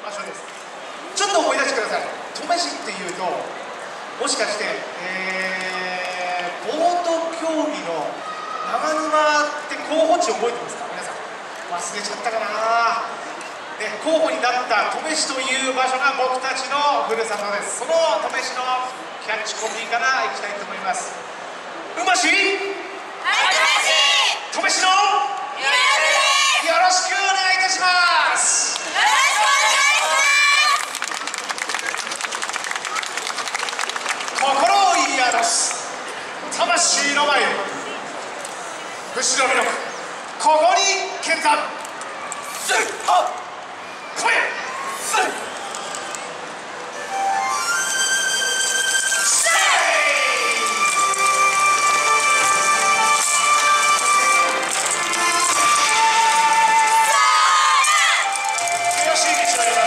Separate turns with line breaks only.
場所です。ちょっと思い出してください。登米市っていうともしかして、ボート競技の長沼って候補地覚えてますか皆さん。忘れちゃったかな、ね、候補になった登米市という場所が僕たちのふるさとです。その登米市のキャッチコピーからいきたいと思います。うまし登米市のよろしくお願いいたします。心を宿す魂の前後ろ見ろくここに決断すっはっ来いすっ悔しい道を選ば